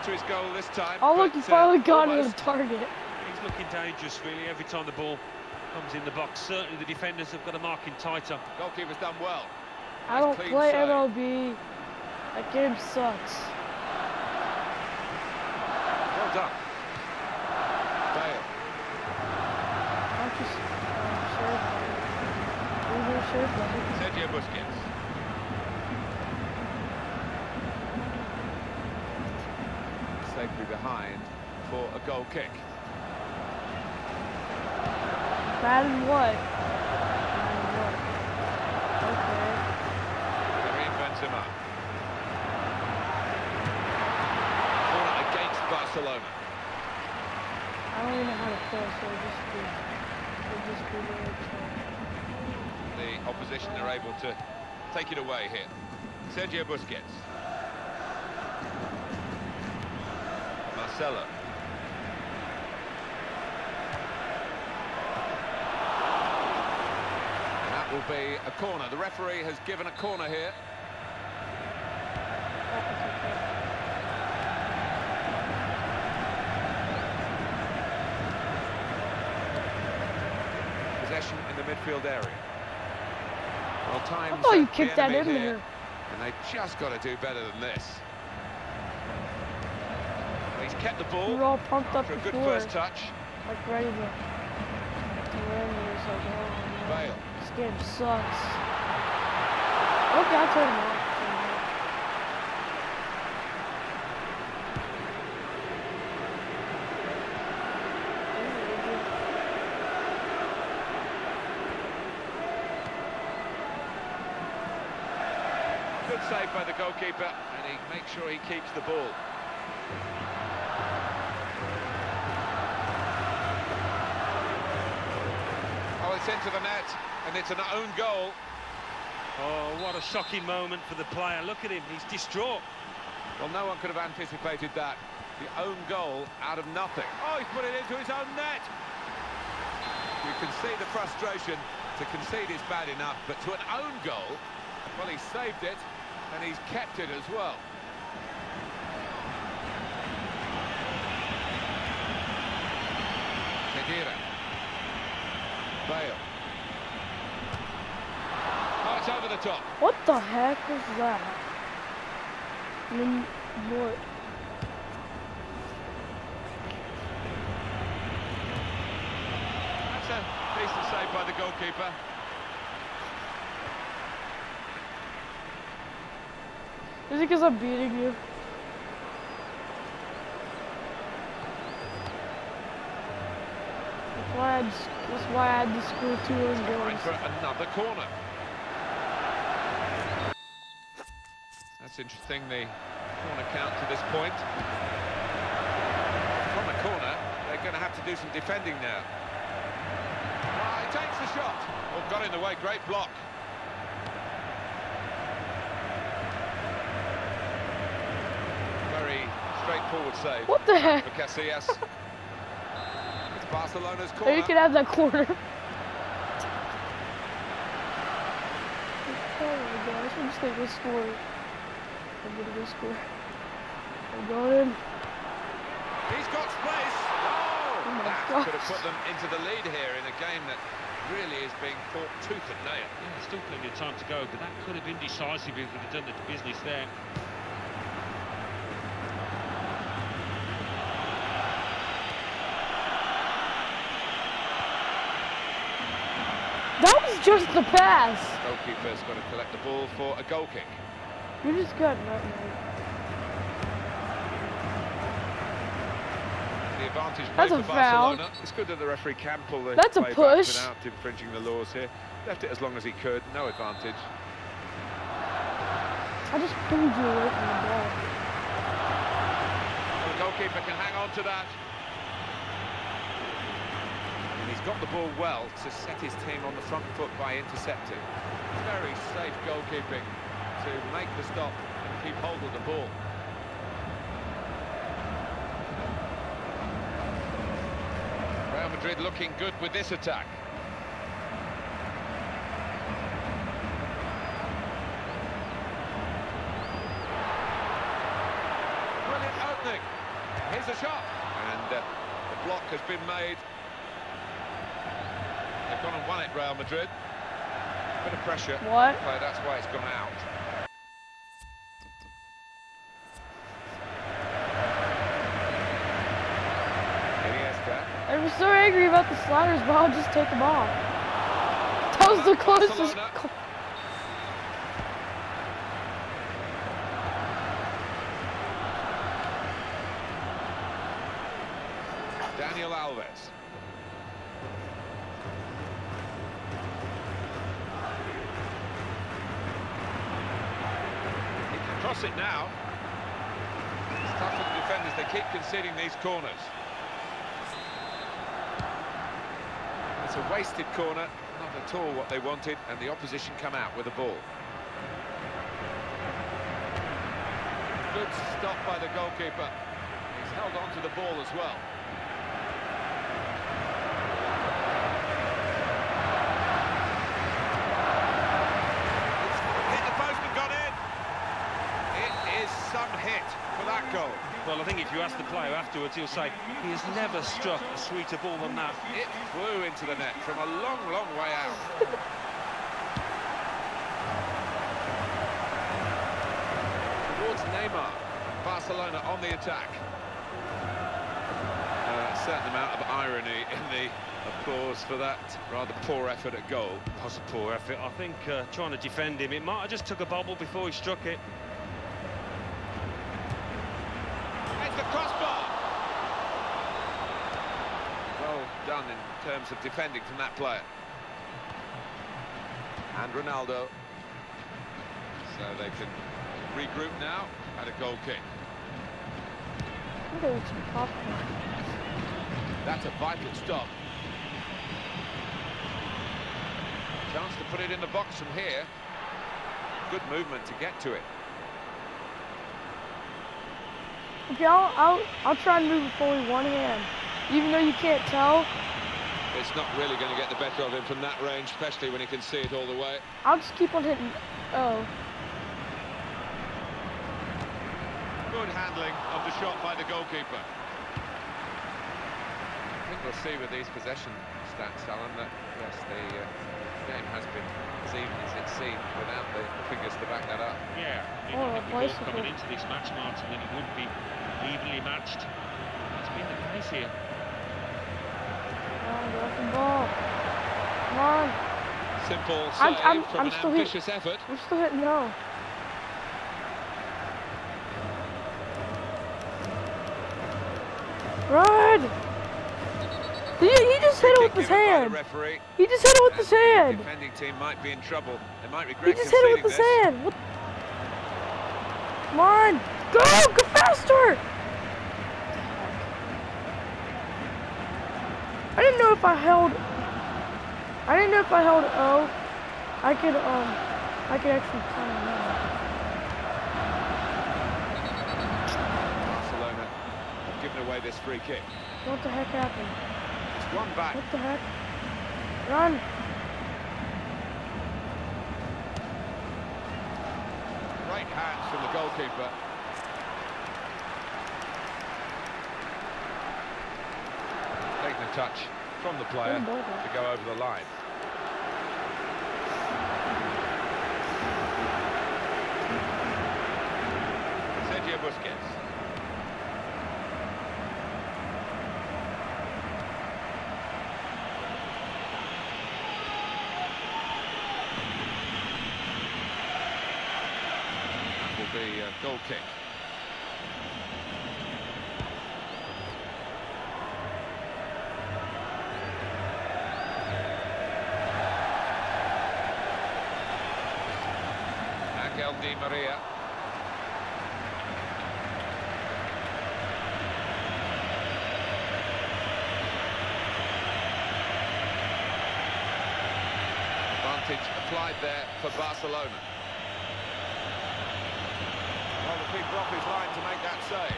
to his goal this time. Oh, look, he finally got it on target. He's looking dangerous, really, every time the ball comes in the box. Certainly the defenders have got to mark him tighter. Goalkeeper's done well. I don't Clean play save. MLB. That game sucks. Well done. Bale. I'm just Sergio Busquets. Safely behind for a goal kick. Bad and what? Okay. Karim Benzema. Corner against Barcelona. I don't even know how to play, so it'll just be really tough. The opposition are able to take it away here. Sergio Busquets. Marcelo. And that will be a corner. The referee has given a corner here. Possession in the midfield area. Well, I thought you kicked that in there. And they just got to do better than this. He's kept the ball. We're all pumped up for a good before. first touch. Like ready to win. It's like, oh, no. Bale. This game sucks. Okay, I'll turn it off. Good save by the goalkeeper, and he makes sure he keeps the ball. Oh, it's into the net, and it's an own goal. Oh, what a shocking moment for the player. Look at him, he's distraught. Well, no one could have anticipated that. The own goal out of nothing. Oh, he's put it into his own net. You can see the frustration. To concede is bad enough, but to an own goal, well, he saved it, and he's kept it as well. Khedira. Bale. Oh, it's over the top. What the heck was that? I mean, what? That's a decent save by the goalkeeper. Is it because I'm beating you? That's why I had to score 2 own Trying goals. for another corner. That's interesting, the corner count to this point. From a corner, they're going to have to do some defending now. Oh, he takes the shot. Oh, got in the way, great block. Very straightforward save. What the heck? For Casillas. It's Barcelona's corner. Or you can have that corner. Oh my gosh, I'm just gonna go score. I'm gonna go score. I'm going. He's got space. Oh, my that gosh. could have put them into the lead here in a game that really is being fought tooth and nail. Yeah, still plenty of time to go, but that could have been decisive if we'd have done the business there. That was just the pass. Goalkeeper's got to collect the ball for a goal kick. You just got nutmeg. The advantage That's played a for foul. Barcelona. It's good that the referee can pull the That's a play back push. without infringing the laws here. Left it as long as he could. No advantage. I just pulled you away from the ball. Well, the goalkeeper can hang on to that. And he's got the ball well to set his team on the front foot by intercepting. Very safe goalkeeping to make the stop and keep hold of the ball. Real Madrid looking good with this attack. brilliant opening. Here's a shot. And the block has been made. They've gone and won it, Real Madrid. Bit of pressure. What? Well, that's why it's gone out. Iniesta. I was so angry about the sliders, but I'll just take them off. That was the closest. Barcelona. Daniel Alves. He can cross it now. It's tough for the defenders, they keep conceding these corners. It's a wasted corner, not at all what they wanted, and the opposition come out with the ball. Good stop by the goalkeeper. He's held on to the ball as well. Hit for that goal. Well, I think if you ask the player afterwards, he'll say he has never struck a sweeter ball than that. It flew into the net from a long, long way out. Towards Neymar. Barcelona on the attack. A certain amount of irony in the applause for that rather poor effort at goal. That was a poor effort. I think trying to defend him, it might have just took a bobble before he struck it. The crossbar. Well done in terms of defending from that player. And Ronaldo. So they can regroup now at a goal kick. That's a vital stop. Chance to put it in the box from here. Good movement to get to it. Okay, I'll try and move it forward one hand, even though you can't tell. It's not really going to get the better of him from that range, especially when he can see it all the way. I'll just keep on hitting. Oh. Good handling of the shot by the goalkeeper. I think we'll see with these possession stats, Alan, that yes, the game has been as even as it's seen without the figures to back that up. Yeah, I think the goal coming into this match, Martin, that it would be evenly matched. That's been the case here. Come on, get off the ball. Come on. Simple save from an ambitious effort. I'm still hitting no. Run! He just hit it with his hand. He just hit it with his hand. The defending team might be in trouble. They might regret He just hit it with his hand. What? Come on, go faster! I didn't know if I held O, I could actually kind of know. Barcelona have given away this free kick. What the heck happened? It's one back. What the heck? Run! Great hands from the goalkeeper. Taking a touch from the player to go over the line. Sergio Busquets. That will be a goal kick. Angel Di Maria. Advantage applied there for Barcelona. Well, the keeper off his line to make that save.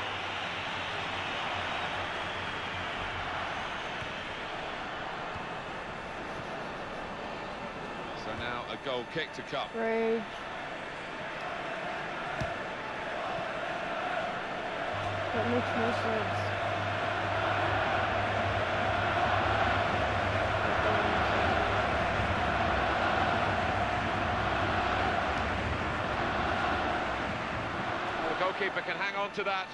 So now a goal kick to come. Rage. That makes no sense. The goalkeeper can hang on to that.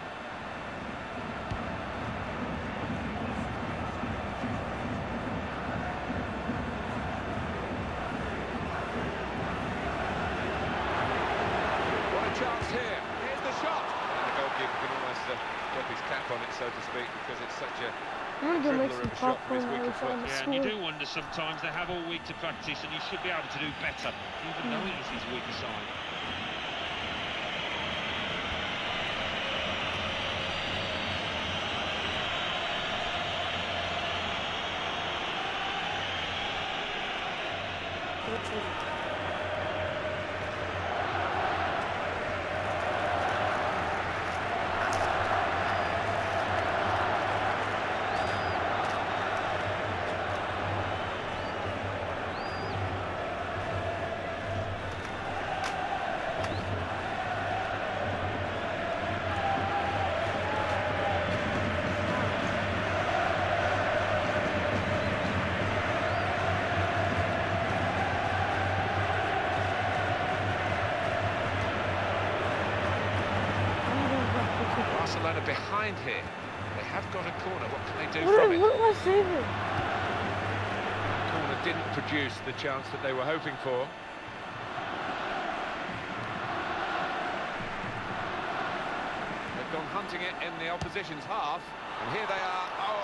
What a chance here. Here's the shot. And the goalkeeper can almost drop his cap on it, so to speak, because it's such a I'm gonna make dribbler some of a shot from his popcorn weaker every foot. time I Yeah, and you score. do wonder sometimes. They have all week to practice, and you should be able to do better, even though it is his weaker side. Barcelona behind here. They have got a corner. What can they do from it? What am I saving? Corner didn't produce the chance that they were hoping for. They've gone hunting it in the opposition's half, and here they are. Oh,